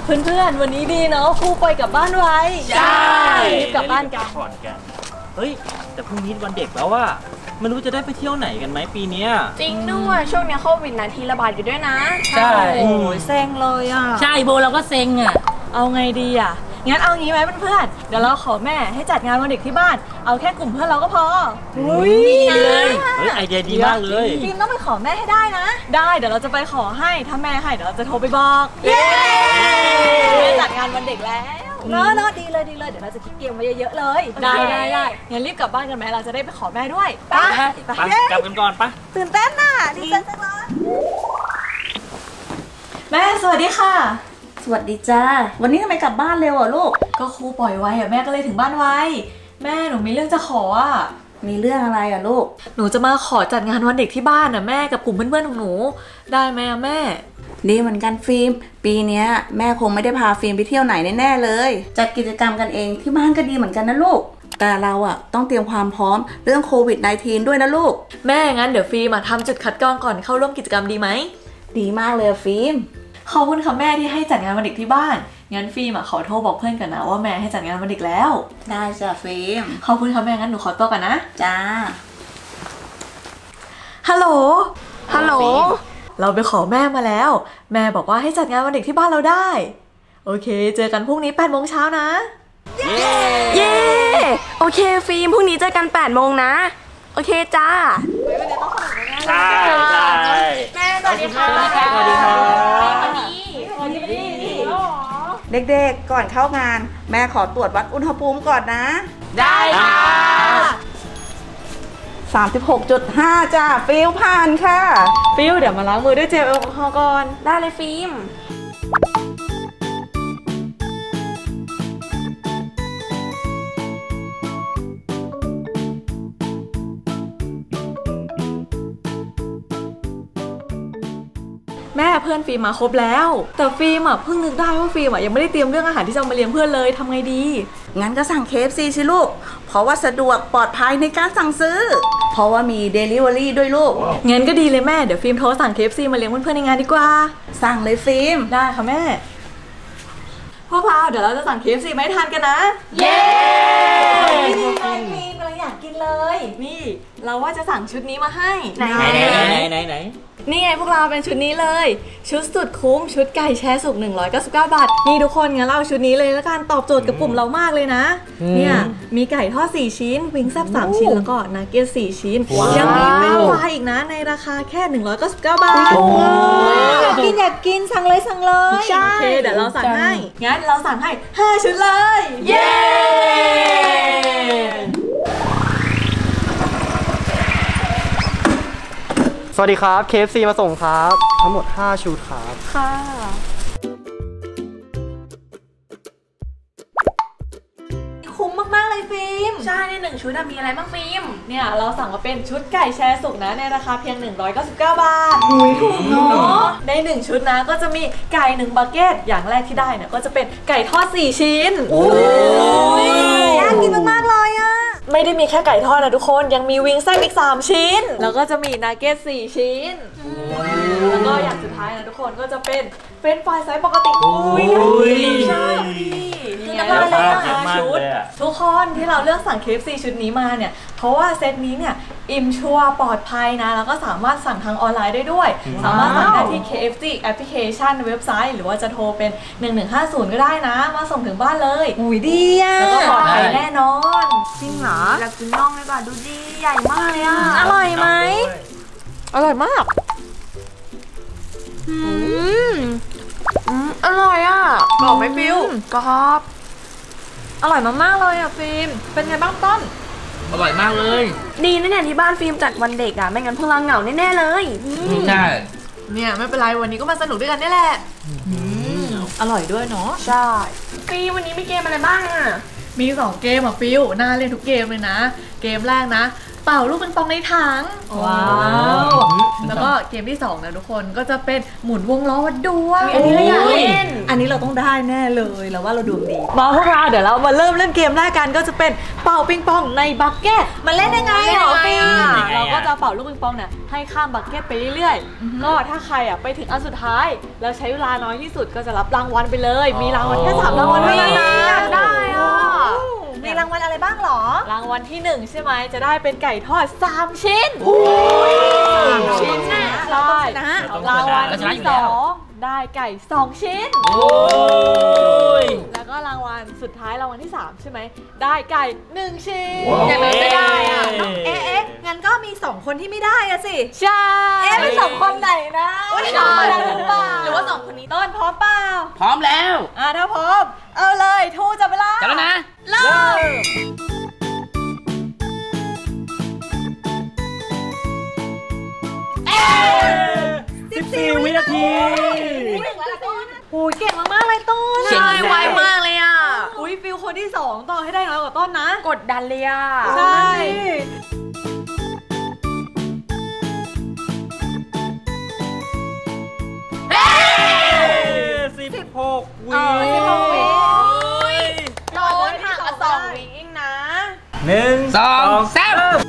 เพื่อนๆวันนี้ดีเนาะครูปล่อยกลับบ้านไวใช่รีบกลับบ้านกันเฮ้ยแต่พรุ่งนี้วันเด็กแล้วว่าไม่รู้จะได้ไปเที่ยวไหนกันไหมปีนี้จริงด้วยช่วงนี้โควิดระบาดอยู่ด้วยนะใช่โอ้ยเซ็งเลยอ่ะใช่โบเราก็เซ็งอ่ะเอาไงดีอ่ะงั้นเอางี้ไหมเพื่อนๆเดี๋ยวเราขอแม่ให้จัดงานวันเด็กที่บ้านเอาแค่กลุ่มเพื่อนเราก็พอดีเลยไอเดียดีมากเลยฟิล์มต้องไปขอแม่ให้ได้นะได้เดี๋ยวเราจะไปขอให้ถ้าแม่ให้เดี๋ยวเราจะโทรไปบอกเย้แม่จัดงานวันเด็กแล้วเนาะดีเลยเดี๋ยวเราจะคิดเกมมาเยอะๆเลยได้งั้นรีบกลับบ้านกันไหมเราจะได้ไปขอแม่ด้วยไปกลับกันก่อนปะตื่นเต้นน่ะดีใจจังเลยแม่สวัสดีค่ะสวัสดีจ้าวันนี้ทำไมกลับบ้านเร็วอ่ะลูกก็ครูปล่อยไว้อ่ะแม่ก็เลยถึงบ้านไวแม่หนูมีเรื่องจะขออ่ะมีเรื่องอะไรอ่ะลูกหนูจะมาขอจัดงานวันเด็กที่บ้านอ่ะแม่กับกลุ่มเพื่อนๆของหนูได้ไหมแม่ดีเหมือนกันฟิล์มปีนี้แม่คงไม่ได้พาฟิล์มไปเที่ยวไหนแน่ๆเลยจัดกิจกรรมกันเองที่บ้านก็ดีเหมือนกันนะลูกแต่เราอ่ะต้องเตรียมความพร้อมเรื่องโควิด -19 ด้วยนะลูกแม่งั้นเดี๋ยวฟิล์มทำจุดคัดกรองก่อนเข้าร่วมกิจกรรมดีไหมดีมากเลยฟิล์มขอบคุณค่ะแม่ที่ให้จัดงานวันเด็กที่บ้านงั้นฟิล์มขอโทรบอกเพื่อนกันนะว่าแม่ให้จัดงานวันเด็กแล้วได้จ้ะฟิล์มขอบคุณค่ะแม่งั้นหนูขอตัวกันนะจ้าฮัลโหลเราไปขอแม่มาแล้วแม่บอกว่าให้จัดงานวันเด็กที่บ้านเราได้โอเคเจอกันพรุ่งนี้ 8 โมงเช้านะเย้โอเคฟิล์มพรุ่งนี้เจอกัน 8 โมงนะโอเคจ้าใช่แม่สวัสดีค่ะสวัสดีค่ะเด็กๆก่อนเข้างานแม่ขอตรวจวัดอุณหภูมิก่อนนะได้ค่ะ 36.5 จ้าฟิลผ่านค่ะฟิลเดี๋ยวมาล้างมือด้วยเจลแอลกอฮอล์ก่อนได้เลยฟิล์มแม่เพื่อนฟิล์มมาครบแล้วแต่ฟิล์มเพิ่งนึกได้ว่าฟิล์มยังไม่ได้เตรียมเรื่องอาหารที่จะมาเลี้ยงเพื่อนเลยทำไงดีงั้นก็สั่ง KFC สิลูกเพราะว่าสะดวกปลอดภัยในการสั่งซื้อเพราะว่ามี Delivery ด้วยลูกงั้นก็ดีเลยแม่เดี๋ยวฟิล์มโทรสั่ง KFC มาเลี้ยงเพื่อนๆในงานดีกว่าสั่งเลยฟิล์มได้ค่ะแม่พวกเราเดี๋ยวเราจะสั่ง KFC มาให้ทานกันนะเย้ดีเลยฟิล์มเราอยากกินเลยนี่เราว่าจะสั่งชุดนี้มาให้ไหนนี่ไงพวกเราเป็นชุดนี้เลยชุดสุดคุ้มชุดไก่แช่สุก199 บาทนี่ทุกคนงั้นเราเอาชุดนี้เลยแล้วกันตอบโจทย์กับกลุ่มเรามากเลยนะเนี่ยมีไก่ทอด4ชิ้นวิงแซ่บ3ชิ้นแล้วก็นาเกี๊ยว4ชิ้นยังมีเฟรนช์ฟรายอีกนะในราคาแค่199 บาทอยากกินสั่งเลยใช่โอเคเดี๋ยวเราสั่งให้งั้นเราสั่งให้5 ชุดเลยเย้สวัสดีครับ KFC มาส่งครับทั้งหมด5 ชุดครับค่ะคุ้มมากๆเลยฟิล์มใช่ใน1 ชุดมีอะไรบ้างฟิล์มเนี่ยเราสั่งมาเป็นชุดไก่แช่สุกนะในราคาเพียง199 บาทถูกเนาะใน1 ชุดนะก็จะมีไก่1 บักเก็ตอย่างแรกที่ได้เนี่ยก็จะเป็นไก่ทอด4 ชิ้นโอ้ยน่ากินมากๆเลยอะไม่ได้มีแค่ไก่ทอดนะทุกคนยังมีวิงแซ่บอีก3 ชิ้นแล้วก็จะมีนาเก็ต4 ชิ้นแล้วก็อย่างสุดท้ายนะทุกคนก็จะเป็นเฟรนช์ฟรายไซส์ปกติใช่คือน้ำมันเลยชุดทุกคนที่เราเลือกสั่ง KFC ชุดนี้มาเนี่ยเพราะว่าเซตนี้เนี่ยอิ่มชัวร์ปลอดภัยนะแล้วก็สามารถสั่งทางออนไลน์ได้ด้วยสามารถสั่งได้ที่ KFC แอปพลิเคชันเว็บไซต์หรือว่าจะโทรเป็น1150ก็ได้นะมาส่งถึงบ้านเลยดีอ่ะแล้วก็ปลอดภัยแน่นอนจริงเหรออยากกินน่องเลยก่อนดูดีใหญ่มากเลยอ่ะอร่อยไหมอร่อยมากอร่อยอ่ะกรอบไหมฟิลกรอบอร่อยมากๆเลยอ่ะฟิล์มเป็นไงบ้างต้นอร่อยมากเลยดีนะเนี่ยที่บ้านฟิล์มจัดวันเด็กอ่ะไม่งั้นพวกเราเหงาแน่ๆเลยใช่เนี่ยไม่เป็นไรวันนี้ก็มาสนุกด้วยกันนี่แหละอร่อยด้วยเนาะใช่ฟิล์มวันนี้มีเกมอะไรบ้างอ่ะมี2 เกมอ่ะฟิลน่าเล่นทุกเกมเลยนะเกมแรกนะเป่าลูกปิงปองในถังว้าวแล้วก็เกมที่2นะทุกคนก็จะเป็นหมุนวงล้อวัดดวงอันนี้เราอยากเล่นอันนี้เราต้องได้แน่เลยแล้วว่าเราดวงดีมาพวกเราเดี๋ยวเรามาเริ่มเล่นเกมแรกกันก็จะเป็นเป่าปิงปองในบักเก็ตมันเล่นยังไงเหรอฟิล์มเราก็จะเป่าลูกปิงปองเนี่ยให้ข้ามบักเก็ตไปเรื่อยๆก็ถ้าใครไปถึงอันสุดท้ายแล้วใช้เวลาน้อยที่สุดก็จะรับรางวัลไปเลยมีรางวัลแค่3รางวัลเท่านั้นนะได้อ่ะมีรางวัลอะไรบ้างหรอรางวัลที่1ใช่ไหมจะได้เป็นไก่ทอด3ชิ้น3ชิ้นน่ะใช่รางวัลที่2ได้ไก่2ชิ้นแล้วก็รางวัลสุดท้ายรางวัลที่3ใช่ไหมได้ไก่1ชิ้นอย่างนั้นไม่ได้อ่ะงั้นก็มี2คนที่ไม่ได้อะสิใช่เป็น2คนไหนนะใช่หรือเปล่าหรือว่า2คนนี้ต้นพร้อมเปล่าพร้อมแล้วถ้าพร้อมเอาเลยทูจับเวลาจับแล้วนะเริ่ม 14 วินาทีโอ้ยเก่งมากๆเลยต้นใช่ไวมากเลยอ่ะอุ้ยฟิลคนที่2ต่อให้ได้น้อยกว่าต้นนะกดดันเลยอ่ะใช่ 16 วิโดนห่างกัน2 วิเองนะ 1 2 3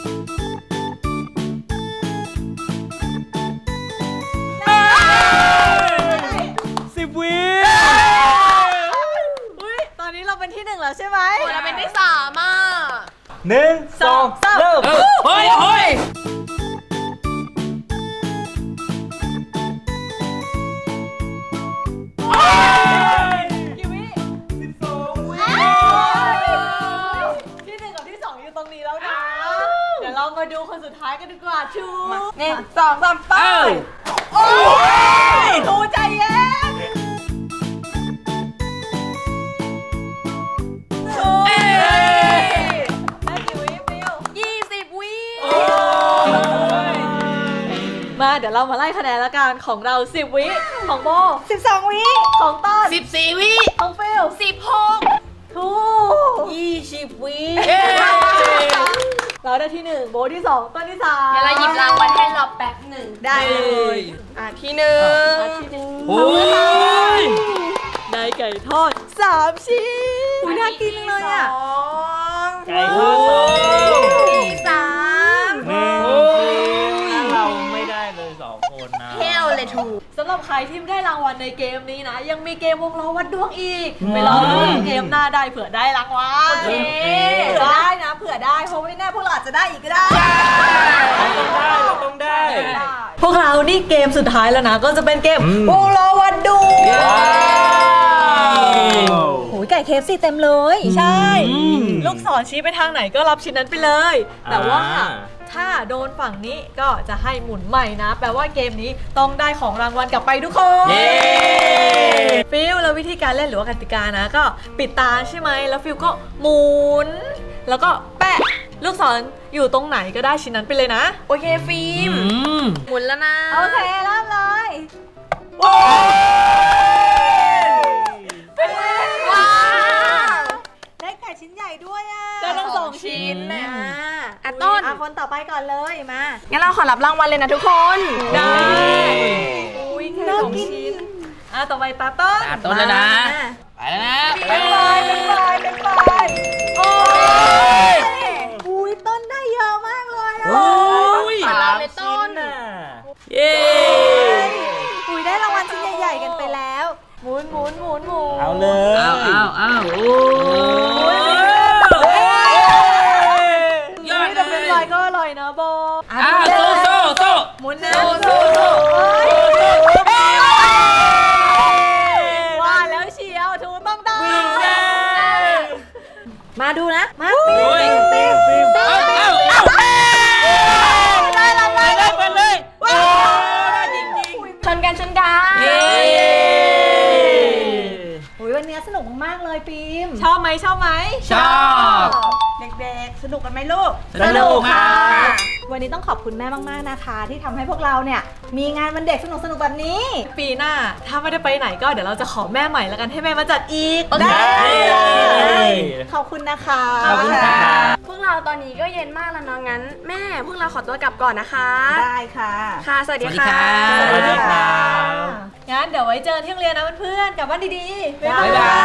10 วิอุ้ยตอนนี้เราเป็นที่1แล้วใช่ไหมเราเป็นที่3อ่ะ 1 2 3 เริ่มเฮ้ยกี่วิ12 วิที่1กับที่2อยู่ตรงนี้แล้วนะ เดี๋ยวเรามาดูคนสุดท้ายกันดีกว่าชู1 2 3ไปโอ้ยทูใจเย็นได้กี่วิฟิว 20 วิมาเดี๋ยวเรามาไล่คะแนนละกันของเรา10 วิของโบ12 วิของต้น 14 วิของฟิล 16 ทู 20 วิเราได้ที่1โบที่2ต้นที่3 เดี๋ยวเราหยิบรางวัลให้เราแป๊บหนึ่งได้เลยที่หนึ่งโอ้ยได้ไก่ทอด3 ชิ้นน่ากินเลยอ่ะไก่ทอดที่3 เราไม่ได้เลย2 คนนะเฮลเลยถูกสำหรับใครที่ไม่ได้รางวัลในเกมนี้นะยังมีเกมวงล้อวัดดวงอีกไปรอดูเกมหน้าได้เผื่อได้รางวัลโอเคเผื่อได้นะเผื่อได้เพราะไม่แน่พวกเราอาจจะได้อีกก็ได้ต้องได้พวกเรานี่เกมสุดท้ายแล้วนะก็จะเป็นเกมวงล้อวัดดวงโอ้ยไก่เคฟซีเต็มเลยใช่ลูกศรชี้ไปทางไหนก็รับชิ้นนั้นไปเลยแต่ว่าถ้าโดนฝั่งนี้ก็จะให้หมุนใหม่นะแปลว่าเกมนี้ต้องได้ของรางวัลกลับไปทุกคนฟิลแล้ววิธีการเล่นหรือว่ากติกานะก็ปิดตาใช่ไหมแล้วฟิลก็หมุนแล้วก็แปะลูกศรอยู่ตรงไหนก็ได้ชิ้นนั้นไปเลยนะโอเคฟิล์มหมุนแล้วนะโอเคเริ่มเลยว้าวได้ไก่ชิ้นใหญ่ด้วยอ่ะได้ทั้ง2 ชิ้นนะต้นคนต่อไปก่อนเลยมางั้นเราขอรับรางวัลเลยนะทุกคนได้อุ้ยแค่2 ชิ้นต่อไปตาต้นต้นแล้วนะไปแล้วนะเป็นไฟโอ้ยอุ้ยต้นได้เยอะมากเลยอ่ะโอ้ยขอเราเลยต้นเย้อุ้ยได้รางวัลชิ้นใหญ่ๆกันไปแล้วหมุนเอาเลยเอาโอ้ยอดแต่เป็นไรก็อร่อยนะโบโซ่หมุนนะว่าแล้วเชียวทูต้องได้มาดูนะมาฟิล์มได้รางวัลได้ไปเลยว้าวได้จริงชนกันเย้อุ้ยวันนี้สนุกมากๆเลยปิมชอบไหมชอบเด็กๆสนุกกันไหมลูกสนุกค่ะวันนี้ต้องขอบคุณแม่มากๆนะคะ ที่ทำให้พวกเราเนี่ยมีงานวันเด็กสนุกๆแบบนี้ปีหน้าถ้าไม่ได้ไปไหนก็เดี๋ยวเราจะขอแม่ใหม่แล้วกันให้แม่มาจัดอีกได้ได้ขอบคุณนะคะขอบคุณค่ะพวกเราเราตอนนี้ก็เย็นมากแล้วเนาะงั้นแม่พวกเราขอตัวกลับก่อนนะคะได้ค่ะค่ะสวัสดีค่ะสวัสดีครับงั้นเดี๋ยวไว้เจอที่โรงเรียนนะเพื่อนๆกลับบ้านดีๆบ๊ายบาย